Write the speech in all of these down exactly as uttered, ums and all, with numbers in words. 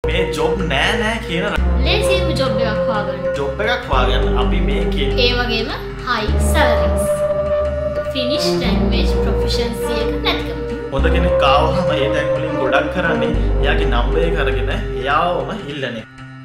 මේ ජොබ් නෑ නෑ කියන ලේසියෙන්ම ජොබ් එකක් හොයාගන්න. ජොබ් එකක් හොයාගන්න අපි මේ කියන ඒ වගේම high salaries. Finnish language proficiency එක නැතිකම. හොඳ කෙනෙක් ආවම ඒ තැන් වලින් ගොඩක් කරන්නේ එයාගේ නම්බර් එක අරගෙන එයාවම ඉල්ලන්නේ.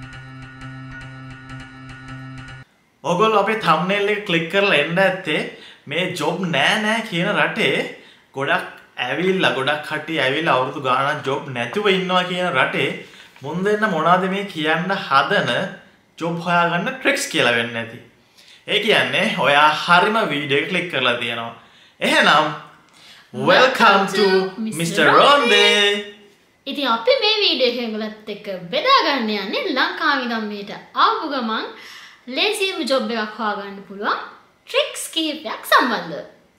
ඔයගොල්ලෝ අපේ thumbnail එක ක්ලික් කරලා එන්න ඇත්තේ මේ ජොබ් නෑ නෑ කියන රටේ ගොඩක් ඇවිල්ලා ගොඩක් කට්ටිය ඇවිල්ලා අවුරුදු ගාණක් ජොබ් නැතුව ඉන්නවා කියන රටේ මුන් දෙන්න මොනවද මේ කියන්න හදන ජොබ් හොයාගන්න ට්‍රික්ස් කියලා වෙන්නේ නැති. ඒ කියන්නේ ඔයා හරිම වීඩියෝ එක ක්ලික් කරලා තියෙනවා. එහෙනම් welcome to මිස්ටර් Ronde. ඉතින් අපි මේ වීඩියෝ එක ඔයගලත් එක්ක බෙදා ගන්න යන්නේ ලංකාවේ ඉඳන් මෙහෙට ආපු ගමන් ලේසියෙන්ම ජොබ් එකක් හොයාගන්න පුළුවන් ට්‍රික්ස් කිහිපයක් සම්බන්ධව.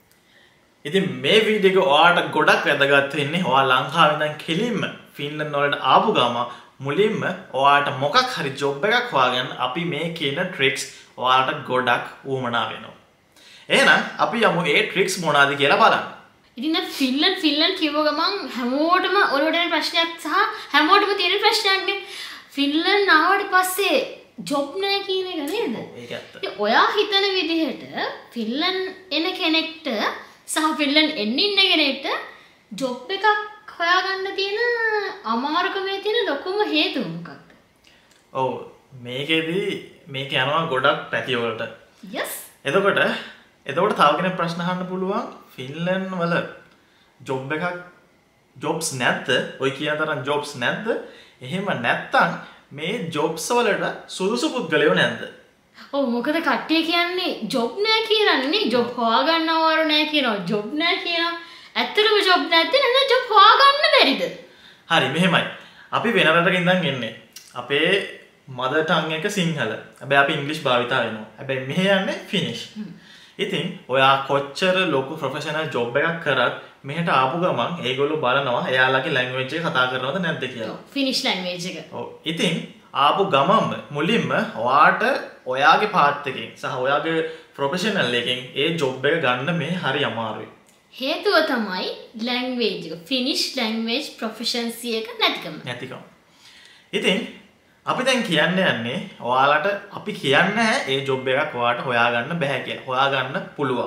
ඉතින් මේ වීඩියෝ එක ඔයාලට ගොඩක් වැදගත් වෙන්නේ ඔයා ලංකාවේ ඉඳන් කෙලින්ම ෆින්ලන්ඩ් වලට ආපු ගම මුලින්ම ඔයාලට මොකක් හරි ජොබ් එකක් හොයාගන්න අපි මේ කියන ට්‍රික්ස් ඔයාලට ගොඩක් උවමනා වෙනවා. එහෙනම් අපි යමු ඒ ට්‍රික්ස් මොනවාද කියලා බලන්න. ඉතින් ෆින්ලන්ඩ් ෆින්ලන්ඩ් කියව ගමන් හැමෝටම ඔලුවට එන ප්‍රශ්නයක් සහ හැමෝටම තියෙන ප්‍රශ්නයක්නේ. ෆින්ලන්ඩ් ආවට පස්සේ ජොබ් නැහැ කියන එක නේද? ඒක ඇත්ත. ඉතින් ඔයා හිතන විදිහට ෆින්ලන්ඩ් එන කෙනෙක්ට සහ ෆින්ලන්ඩ් එන්න ඉන්න කෙනෙක්ට ජොබ් එකක් හොයාගන්න තියෙන අමාරුකමේ තියෙන ලොකුම හේතුව මොකක්ද? ඔව් මේකෙදි මේක යනවා ගොඩක් පැති වලට. yes. එතකොට එතකොට තව කෙනෙක් ප්‍රශ්න අහන්න පුළුවන් ෆින්ලන්ඩ් වල ජොබ් එකක් ජොබ්ස් නැද්ද? ඔය කියන තරම් ජොබ්ස් නැද්ද? එහෙම නැත්තම් මේ ජොබ්ස් වලට සුදුසු පුද්ගලයෝ නැද්ද? ඔව් මොකද කට්ටිය කියන්නේ ජොබ් නැහැ කියලානේ. ජොබ් හොයාගන්නවරු නැහැ කියනවා. ජොබ් නැහැ කියනවා. ඇත්තටම ජොබ් නැත්නම් නේද ජොබ් හොයාගන්න බැරිද? හරි මෙහෙමයි. අපි වෙන රටක ඉඳන් එන්නේ. අපේ මදර් ටං එක සිංහල. හැබැයි අපි ඉංග්‍රීසි භාවිතා වෙනවා. හැබැයි මෙහෙ යන්නේ ෆිනිෂ්. ඉතින් ඔයා කොච්චර ලොකු ප්‍රොෆෙෂනල් ජොබ් එකක් කරත් මෙහෙට ආපු ගමන් ඒගොල්ලෝ බලනවා එයාලගේ ලැන්ග්වේජ් එක කතා කරනවද නැද්ද කියලා. ෆිනිෂ් ලැන්ග්වේජ් එක. ඔව්. ඉතින් ආපු ගමන්ම මුලින්ම ඔයාට ඔයාගේ පාත් එකෙන් සහ ඔයාගේ ප්‍රොෆෙෂනල් එකෙන් ඒ ජොබ් එක ගන්න මේ හරි අමාරුයි. හේතුව තමයි ලැන්ග්වේජ් එක. ෆිනිෂ් ලැන්ග්වේජ් ප්‍රොෆිෂන්සි එක නැතිකම. නැතිකම. ඉතින් අපි දැන් කියන්න යන්නේ ඔයාලට අපි කියන්නේ නැහැ ඒ ජොබ් එකක් ඔයාලට හොයාගන්න බෑ කියලා. හොයාගන්න පුළුවන්.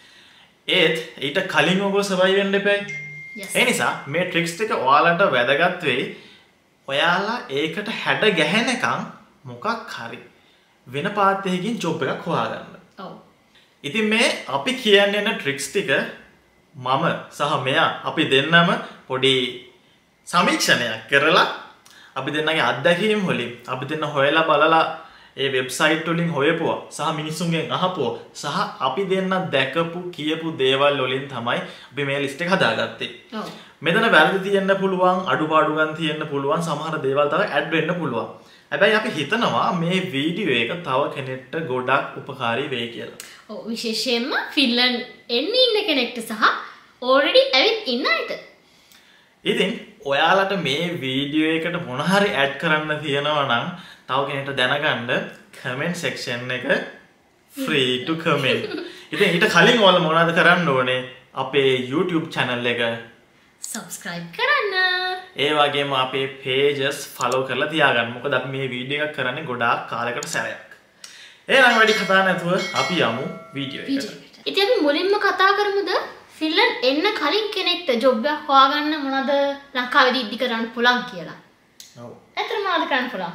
ඒත් ඊට කලින් ඔයගොල්ලෝ සර්වයිව් වෙන්න එපායි. ඒ නිසා මේ ට්‍රික්ස් ටික ඔයාලට වැදගත් වෙයි. ඔයාලා ඒකට හැඩ ගැහෙනකම් මොකක් හරි වෙන පාත් එකකින් ජොබ් එකක් හොයාගන්න. ඔව්. ඉතින් මේ අපි කියන්නේ යන ට්‍රික්ස් ටික මම සහ මෙයා අපි දෙන්නම පොඩි සමීක්ෂණයක් කරලා අපි දෙන්නගේ අත්දැකීම් වලින් අපි දෙන්න හොයලා බලලා ඒ වෙබ්සයිට් වලින් හොයපුවා සහ මිනිස්සුන්ගෙන් අහපුවා සහ අපි දෙන්න දැකපු කියපු දේවල් වලින් තමයි අපි මේ ලිස්ට් එක හදාගත්තේ. ඔව්. මෙතන වැරදි තියෙන්න පුළුවන් අඩුපාඩුකම් තියෙන්න පුළුවන් සමහර දේවල් තව ඇඩ් වෙන්න පුළුවන්. හැබැයි අපි හිතනවා මේ වීඩියෝ එක තව කෙනෙක්ට ගොඩක් උපකාරී වෙයි කියලා. ඔව් විශේෂයෙන්ම ෆින්ලන්ඩ් එන්න ඉන්න කෙනෙක්ට සහ already ඇවිත් ඉන්න අයට. ඉතින් ඔයාලට මේ වීඩියෝ එකට මොන හරි ඇඩ් කරන්න තියෙනවා නම් තව කෙනෙක්ට දැනගන්න comment section එක free to comment. ඉතින් ඊට කලින් ඔයාලා මොනවද කරන්න ඕනේ? අපේ YouTube channel එක subscribe කරන්න. ඒ වගේම අපේ pages follow කරලා තියාගන්න. මොකද අපි මේ වීඩියෝ එකක් කරන්නේ ගොඩාක් කාලයකට සැරයක්. එහෙනම් වැඩි කතා නැතුව අපි යමු වීඩියෝ එකට. ඉතින් අපි මුලින්ම කතා කරමුද ෆින්ලන්ඩ් එන්න කලින් කෙනෙක්ට ජොබ් එකක් හොයාගන්න මොනවද ලංකාවේදී ඉදි කරන්න පුළුවන් කියලා. ඔව්. ඇත්තටම මොනවද කරන්න පුළුවන්?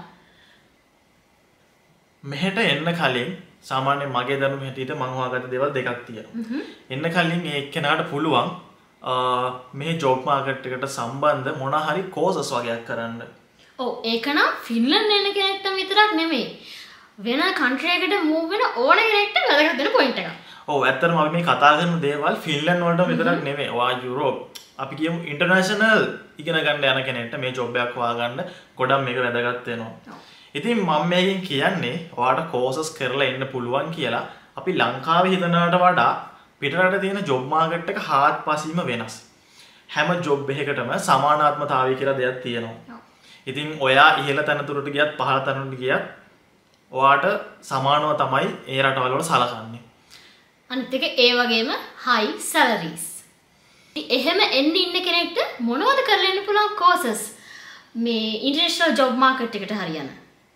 මෙහෙට එන්න කලින් සාමාන්‍යයෙන් මගේ දැනුම හැටියට මම හොයාගත්ත දේවල් දෙකක් තියෙනවා. එන්න කලින් මේ එක්කෙනාට පුළුවන් මේ ජොබ් මාකට් එකට සම්බන්ධ මොන හරි කෝසස් වගේක් කරන්න. ඔව් ඒක නම් ෆින්ලන්ඩ් එන්න කෙනෙක්ට විතරක් නෙමෙයි. වෙන කන්ට්‍රි එකකට මූව් වෙන ඕන කෙනෙක්ට වැදගත් වෙන පොයින්ට් එකක්. ඔව් ඇත්තටම අපි මේ කතා කරන දේවල් ෆින්ලන්ඩ් වලට විතරක් නෙමෙයි. ඔයා යුරෝප් අපි කියමු ඉන්ටර්නැෂනල් ඉගෙන ගන්න යන කෙනෙක්ට මේ ජොබ් එකක් හොයාගන්න ගොඩක් මේක වැදගත් වෙනවා. ඉතින් මම මේකෙන් කියන්නේ ඔයාලට කෝසස් කරලා එන්න පුළුවන් කියලා. අපි ලංකාවේ හිතනවට වඩා පිටරට තියෙන ජොබ් මාකට් එක හාත්පසින්ම වෙනස්. හැම ජොබ් එකකටම සමානාත්මතාවය කියලා දෙයක් තියෙනවා. ඉතින් ඔයා ඉහළ තැනතුරට ගියත් පහළ තැනට ගියත් ඔයාට සමානව තමයි ඒ රටවල වල සලකන්නේ. අනිත් එක ඒ වගේම high salaries. එහෙම එන්න ඉන්න කෙනෙක්ට මොනවද කරලා ඉන්න පුළුවන් කෝසස්? මේ ඉන්ටර්නැෂනල් ජොබ් මාකට් එකට හරියන.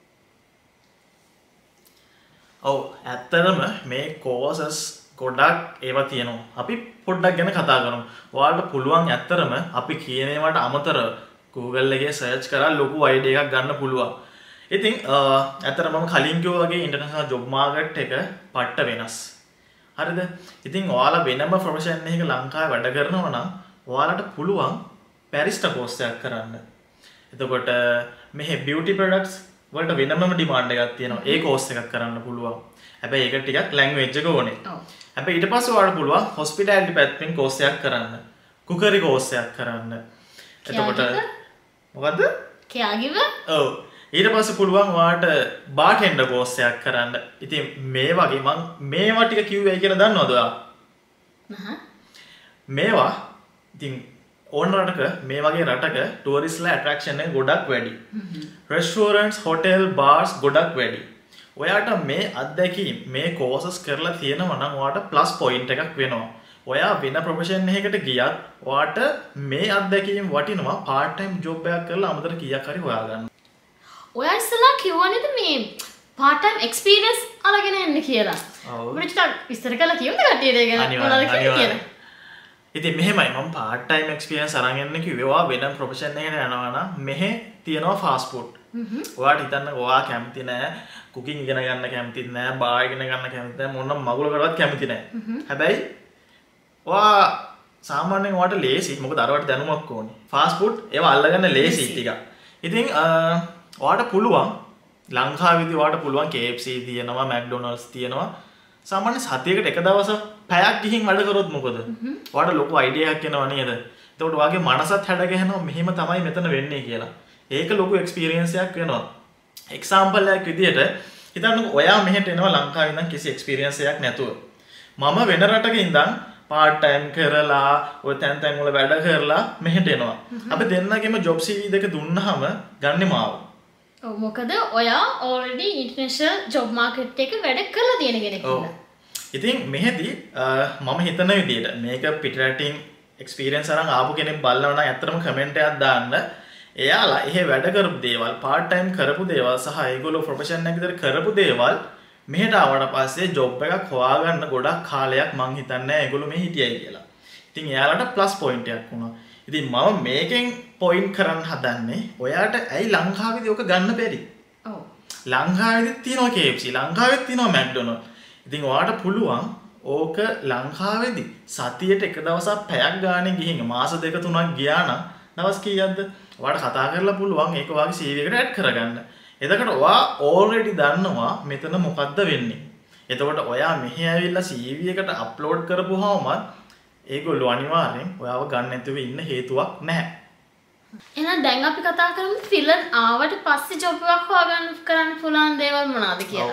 ඔව් ඇත්තටම මේ කෝසස් ගොඩක් ඒවා තියෙනවා. අපි පොඩ්ඩක් ගැන කතා කරමු. ඔයාලට පුළුවන් ඇත්තටම අපි කියන ඒවාට අමතරව Google එකේ සර්ච් කරලා ලොකු අයිඩියා එකක් ගන්න පුළුවන්. ඉතින් ඇත්තටම මම කලින් කිව්වා වගේ ඉන්ටර්නැෂනල් ජොබ් මාකට් එක පට්ට වෙනස්. හරිද? ඉතින් ඔයාලා වෙනම ප්‍රොෆෙෂන් එකක ලංකාවේ වැඩ කරනවා නම් ඔයාලට පුළුවන් පැරිස්ටා කෝස් එකක් කරන්න. එතකොට මෙහි බියුටි ප්‍රොඩක්ට්ස් වලට වෙනමම ඩිමාන්ඩ් එකක් තියෙනවා. ඒ කෝස් එකක් කරන්න පුළුවන්. හැබැයි ඒක ටිකක් ලැන්ග්වේජ් එක ඕනේ. ඔව්. හැබැයි ඊට පස්සේ ඔයාලට පුළුවන් හොස්පිටැලිටි පැත්තෙන් කෝස් එකක් කරන්න. කුකරි කෝස් එකක් කරන්න. එතකොට මොකද්ද? caregiver? ඔව්. ඊට පස්සේ පුළුවන් ඔයාලට බාර්ටෙන්ඩර් කෝස් එකක් කරන්න. ඉතින් මේ වගේ මම මේවා ටික කිව්වයි කියලා දන්නවද ඔයා? නහ. මේවා ඉතින් ඕන රටක මේ වගේ රටක ටූරිස්ට්ලා ඇට්‍රැක්ෂන් එක ගොඩක් වැඩි. රෙස්ටෝරන්ට්ස්, හොටෙල්, බාර්ස් ගොඩක් වැඩි. ඔයාට මේ අත්දැකීම් මේ කෝසස් කරලා තියෙනවා නම් ඔයාට ප්ලස් පොයින්ට් එකක් වෙනවා. ඔයා වෙන ප්‍රොෆෙෂන් එකකට ගියත් ඔයාට මේ අත්දැකීම් වටිනවා පාර්ට් ටයිම් ජොබ් එකක් කරලා අමතර කීයක් හරි හොයාගන්න. ඔයා ඉස්සලා කිව්වනේද මේ පාර්ට් ටයිම් එක්ස්පීරියන්ස් අරගෙන එන්න කියලා. ඔව්. අපිට ටිකක් විස්තර කරලා කියමුද කට්ටියට ඒක මොනවද කියලා. ඉතින් මෙහෙමයි මම පාර්ට් ටයිම් එක්ස්පීරියන්ස් අරන් එන්න කිව්වේ ඔයා වෙන ප්‍රොෆෙෂන් එකකට යනවා නම් මෙහෙ තියෙනවා ෆාස්ට් ෆුඩ්. ඔයාට හිතන්න ඔයා කැමති නෑ කුකින් ඉගෙන ගන්න කැමති නෑ බාර් ඉගෙන ගන්න කැමති නෑ මොන මගුලකටවත් කැමති නෑ. හැබැයි ඔයා සාමාන්‍යයෙන් ඔයාට ලේසි මොකද අරවට දැනුමක් ඕනේ. ෆාස්ට් ෆුඩ් ඒවා අල්ලගන්න ලේසි ටිකක්. ඉතින් ඔයාට පුළුවන් ලංකාවේදී ඔයාට පුළුවන් K F C තියෙනවා McDonald's තියෙනවා. සාමාන්‍ය සතියකට එක දවසක් පැයක් ගිහින් වැඩ කරොත් මොකද? ඔයාට ලොකු අයිඩියා එකක් එනවා නේද? එතකොට ඔයාගේ මනසත් හැඩ ගැහෙනවා මෙහෙම තමයි මෙතන වෙන්නේ කියලා. ඒක ලොකු එක්ස්පීරියන්ස් එකක් වෙනවා. එක්සැම්පල් එකක් විදිහට හිතන්නකෝ ඔයා මෙහෙට එනවා ලංකාවේ ඉඳන් කිසි එක්ස්පීරියන්ස් එකක් නැතුව. මම වෙන රටක ඉඳන් පාර්ට් ටයිම් කරලා ඔය තැන් තැන් වල වැඩ කරලා මෙහෙට එනවා. අපි දෙන්නගෙම ජොබ් C V දෙක දුන්නාම ගන්නෙ මාව. ඔව් මොකද ඔයා ඔල්රෙඩි ඉන්ටර්නැෂනල් ජොබ් මාකට් එක වැඩ කරලා තියෙන කෙනෙක් නේද? ඉතින් මෙහෙදී මම හිතන විදිහට මේක පිටරටින් එක්ස්පීරියන්ස් අරන් ආපු කෙනෙක් බලනවා නම් ඇත්තටම කමෙන්ට් එකක් දාන්න. එයාලා එහෙ වැඩ කරපු දේවල් පාර්ට් ටයිම් කරපු දේවල් සහ ඒගොල්ලෝ ප්‍රොෆෙෂන් එකක විතර කරපු දේවල් මෙහෙට ආවට පස්සේ ජොබ් එකක් හොයාගන්න ගොඩක් කාලයක් මං හිතන්නේ නැහැ ඒගොල්ලෝ මේ හිටියයි කියලා. ඉතින් එයාලට ප්ලස් පොයින්ට් එකක් වුණා. ඉතින් මම මේකෙන් පොයින්ට් කරන්න හදන්නේ ඔයාට ඇයි ලංකාවේදී ඔක ගන්න බැරි? ඔව්. ලංකාවේදී තියෙනවා K F C, ලංකාවේදී තියෙනවා McDonald's. ඉතින් ඔයාට පුළුවන් ඕක ලංකාවේදී සතියට එක දවසක් පැයක් ගානේ ගිහින් මාස දෙක තුනක් ගියා නම් දවස් කීයක්ද? ඔයාට කතා කරලා පුළුවන් ඒක ඔයාගේ C V එකට ඇඩ් කරගන්න. එතකොට ඔයා ඔල්රෙඩි දන්නවා මෙතන මොකද්ද වෙන්නේ. එතකොට ඔයා මෙහි ඇවිල්ලා C V එකට අප්ලෝඩ් කරපුවාම ඒගොල්ලෝ අනිවාර්යෙන් ඔයාව ගන්න නැතුව ඉන්න හේතුවක් නැහැ. එහෙනම් දැන් අපි කතා කරමු ෆිලන් ආවට පස්සේ ජොබ් එකක් හොයාගන්න කරන්න පුළුවන් දේවල් මොනවද කියලා.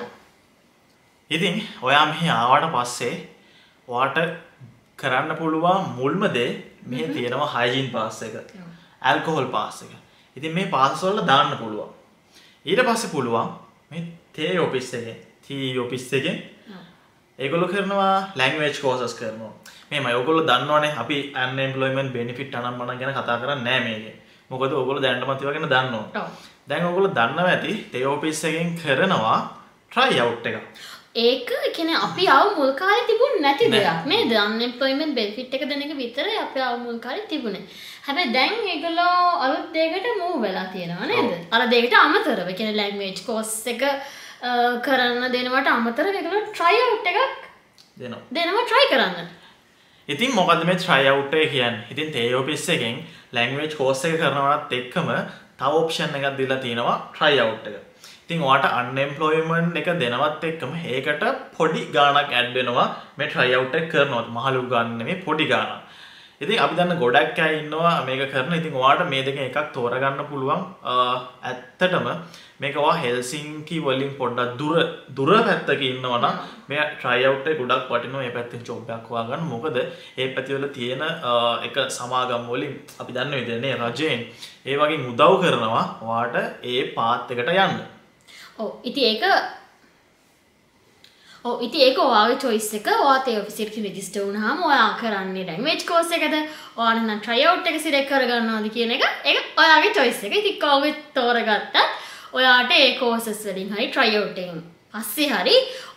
ඉතින් ඔයා මෙහි ආවට පස්සේ ඔයාට කරන්න පුළුවන් මුල්ම දේ මෙහි තියෙනවා හයිජීන් පාස් එක. ඇල්කොහොල් පාස් එක. ඉතින් මේ පාස් වල දාන්න පුළුවන්. ඊට පස්සේ පුළුවන් මේ තේ ඔෆිස් එකේ තී ඔෆිස් එකේ ඒගොල්ලෝ කරනවා ලැන්ග්වේජ් කෝසස් කරනවා. මේමයි ඔයගොල්ලෝ දන්නවනේ අපි අන්එම්ප්ලොයිමන්ට් බෙනිෆිට් අනම්මන ගැන කතා කරන්නේ නැහැ මේකේ. මොකද ඔයගොල්ලෝ දැනටමත් ඒවා ගැන දන්නවා. ඔව්. දැන් ඔයගොල්ලෝ දන්නවා ඇති තේ ඔෆිස් එකෙන් කරනවා try out එක. ඒක කියන්නේ අපි ආව මුල් කාලේ තිබුණ නැති දෙයක් නේද? අන්එම්ප්ලොයිමන්ට් බෙනිෆිට් එක දෙන එක විතරයි අපි ආව මුල් කාලේ තිබුණේ. හැබැයි දැන් ඒගොල්ලෝ අලුත් දෙයකට මූව් වෙලා තියෙනවා නේද? අර දෙයකට අමතරව කියන්නේ ලැන්ග්වේජ් කෝස් එක කරන්න දෙනවට අමතරව ඒගොල්ලෝ try out එකක් දෙනවා. දෙනවා try කරන්න. ඉතින් මොකද්ද මේ try out එක කියන්නේ? ඉතින් තේ ඔෆිස් එකෙන් ලැන්ග්වේජ් කෝස් එක කරනවත් එක්කම තව ඔප්ෂන් එකක් දීලා තියෙනවා try out එක. ඉතින් ඔයාට අන්එම්ප්ලොයිමන්ට් එක දෙනවත් එක්කම ඒකට පොඩි ගාණක් ඇඩ් වෙනවා මේ try out එක කරනවත් මහලු ගාණ නෙමෙයි පොඩි ගාණක්. ඉතින් අපි දන්න ගොඩක් අය ඉන්නවා මේක කරන. ඉතින් ඔයාට මේ දෙකෙන් එකක් තෝරගන්න පුළුවන්. ඇත්තටම මේක ඔයා හෙල්සින්කි වලින් පොඩ්ඩක් දුර දුර පැත්තක ඉන්නවා නම් මේ try out එක ගොඩක් වටිනවා මේ පැත්තෙන් ජොබ් එකක් හොයාගන්න. මොකද මේ පැතිවල තියෙන එක සමාගම් වලින් අපි දන්න විදිහට නේ රජයෙන් ඒ වගේ උදව් කරනවා ඔයාට ඒ පාත් එකට යන්න. ඔව් ඉතින් ඒක ඔව් ඉතින් ඒක ඔයාගේ choice එක. ඔයාත් ඒ ඔෆිස් එකේ register වුණාම ඔයා කරන්නේ language course එකද? ඔයාලා නම් try out එක select කරගන්නවද කියන එක ඒක ඔයාගේ choice එක. ඉතින් කවුරුත් තෝරගත්තත් ඔයාට ඒ courses වලින් හරි try out එකෙන් පස්සේ හරි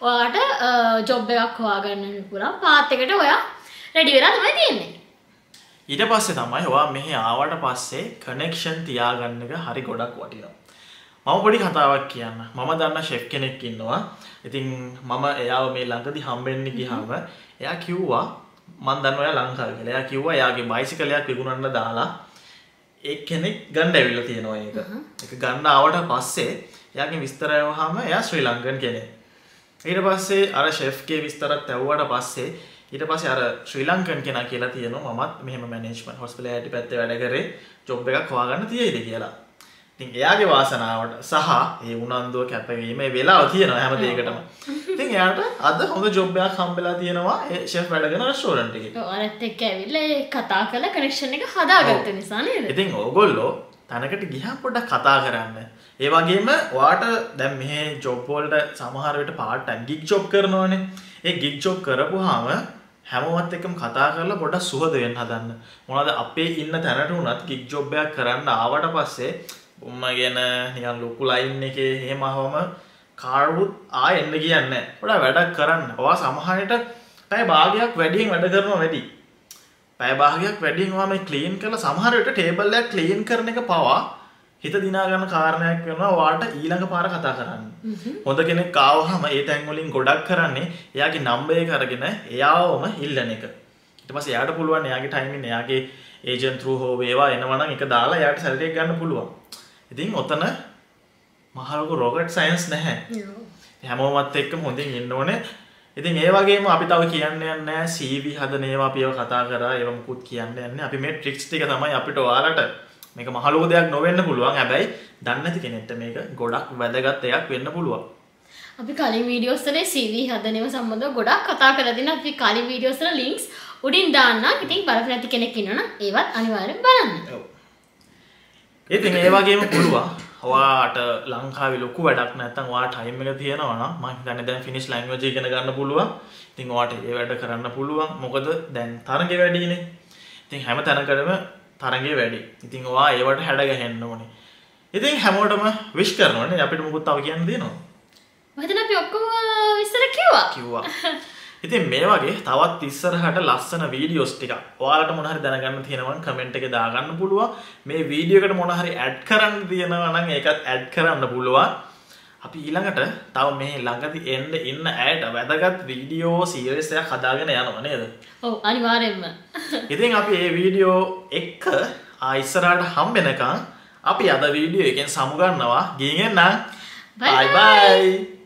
ඔයාට job එකක් හොයාගන්න පුළුවන් path එකට ඔයා ready වෙලා තමයි තියෙන්නේ. ඊට පස්සේ තමයි ඔයා මෙහි ආවට පස්සේ connection තියාගන්න එක හරි ගොඩක් වටිනවා. මම පොඩි කතාවක් කියන්න. මම දන්න chef කෙනෙක් ඉන්නවා. ඉතින් මම එයාව මේ ළඟදී හම්බෙන්න ගියාම එයා කිව්වා මම දන්නවා එයා ලංකාවේ කියලා. එයා කිව්වා එයාගේ බයිසිකල් එකක් විකුණන්න දාලා ඒ කෙනෙක් ගන්න ඇවිල්ලා තියෙනවා ඒක. ඒක ගන්න ආවට පස්සේ එයාගේ විස්තර ඇහුවාම එයා ශ්‍රී ලංකන් කෙනෙක්. ඊට පස්සේ අර chef ගේ විස්තරත් ඇහුවාට පස්සේ ඊට පස්සේ අර ශ්‍රී ලංකන් කෙනා කියලා තියෙනවා මමත් මෙහෙම මැනේජ්මන්ට් හොස්පිටැලිටි පැත්තේ වැඩ කරේ ජොබ් එකක් හොයාගන්න තියෙයිද කියලා. ඉතින් එයාගේ වාසනාවට සහ ඒ උනන්දුව කැපවීම ඒ වෙලාව තියෙනවා හැම දෙයකටම. ඉතින් එයාට අද හොඳ ජොබ් එකක් හම්බෙලා තියෙනවා ඒ chef වැඩ කරන රෙස්ටෝරන්ට් එකේ. ඔව් අරත් එක්ක ඇවිල්ලා ඒ කතා කරලා කනෙක්ෂන් එක හදාගත්ත නිසා නේද? ඉතින් ඕගොල්ලෝ තැනකට ගිහම පොඩ්ඩක් කතා කරන්න. ඒ වගේම ඔයාට දැන් මෙහි ජොබ් වලට සමහර වෙලට පාර්ට් ටයිම් ගිග් ජොබ් කරනවනේ. ඒ ගිග් ජොබ් කරපුවාම හැමෝවත් එක්කම කතා කරලා පොඩ්ඩක් සුහද වෙන්න හදන්න. මොනවාද අපේ ඉන්න තැනට උනත් ගිග් ජොබ් එකක් කරන්න ආවට පස්සේ උම්මගෙන නිකන් ලොකු ලයින් එකේ එහෙම ආවම කාරුත් ආයෙ එන්න කියන්නේ නැහැ. පොඩ්ඩක් වැඩක් කරන්න. ඔයා සමහරට පැය භාගයක් වැඩියෙන් වැඩ කරනවා වැඩි. පැය භාගයක් වැඩියෙන් ඔයා මේ ක්ලීන් කරලා සමහර විට ටේබල් එක ක්ලීන් කරන එක පවා හිත දිනා ගන්න කාරණයක් වෙනවා ඔයාට ඊළඟ පාර කතා කරන්න. හොඳ කෙනෙක් ආවහම ඒ තැන් වලින් ගොඩක් කරන්නේ එයාගේ නම්බර් එක අරගෙන එයාවම ඉල්ලන එක. ඊට පස්සේ එයාට පුළුවන් එයාගේ ටයිමින් එයාගේ ඒජන්ට් through හෝ වේවා එනවා නම් ඒක දාලා එයාට සැලරි එක ගන්න පුළුවන්. ඉතින් ඔතන මහලොකු රොකට් සයන්ස් නැහැ. හැමෝමත් එක්කම හොඳින් ඉන්න ඕනේ. ඉතින් ඒ වගේම අපි තව කියන්නේ නැහැ C V හදන ඒවා අපි ඒවා කතා කරා ඒවා මුකුත් කියන්නේ නැහැ. අපි මේ ට්‍රික්ස් ටික තමයි අපිට ඔයාලට මේක මහලොකු දෙයක් නොවෙන්න පුළුවන්. හැබැයි දන්නේ නැති කෙනෙක්ට මේක ගොඩක් වැදගත් එකක් වෙන්න පුළුවන්. අපි කලින් වීඩියෝස් වල C V හදන ඒවා සම්බන්ධව ගොඩක් කතා කරලා දිනා අපි කලින් වීඩියෝස් වල links උඩින් දාන්නම්. ඉතින් බලපෑම් නැති කෙනෙක් ඉන්නවනම් ඒවත් අනිවාර්යෙන් බලන්න. ඔව්. ඉතින් ඒ වගේම පුළුවන් ඔයාට ලංකාවේ ලොකු වැඩක් නැත්නම් ඔයාට ටයිම් එක තියෙනවා නම් මම හිතන්නේ දැන් ෆිනිෂ් ලැන්ග්වේජ් ඉගෙන ගන්න පුළුවන්. ඉතින් ඔයාට ඒ වැඩ කරන්න පුළුවන්. මොකද දැන් තරඟේ වැඩිනේ. ඉතින් හැම තැනකටම තරඟේ වැඩි. ඉතින් ඔයා ඒවට හැඩ ගහන්න ඕනේ. ඉතින් හැමෝටම විශ් කරනවානේ අපිට මොකුත් තව කියන්න දෙනවා. මම හිතන්නේ අපි ඔක්කොම ඉස්සර කිව්වා. කිව්වා. ඉතින් මේ වගේ තවත් ඉස්සරහට ලස්සන වීඩියෝස් ටික ඔයාලට මොන හරි දැනගන්න තියෙනවා නම් කමෙන්ට් එකේ දාගන්න පුළුවන්. මේ වීඩියෝ එකට මොන හරි ඇඩ් කරන්න තියෙනවා නම් ඒකත් ඇඩ් කරන්න පුළුවන්. අපි ඊළඟට තව මේ ළඟදී එන්න ඉන්න ඇඩ් වැදගත් වීඩියෝ සීරීස් එකක් හදාගෙන යනවා නේද? ඔව් අනිවාර්යෙන්ම. ඉතින් අපි මේ වීඩියෝ එක්ක ආ ඉස්සරහට හම්බෙනකන් අපි අද වීඩියෝ එකෙන් සමු ගන්නවා. ගිහින් එන්න. Bye bye.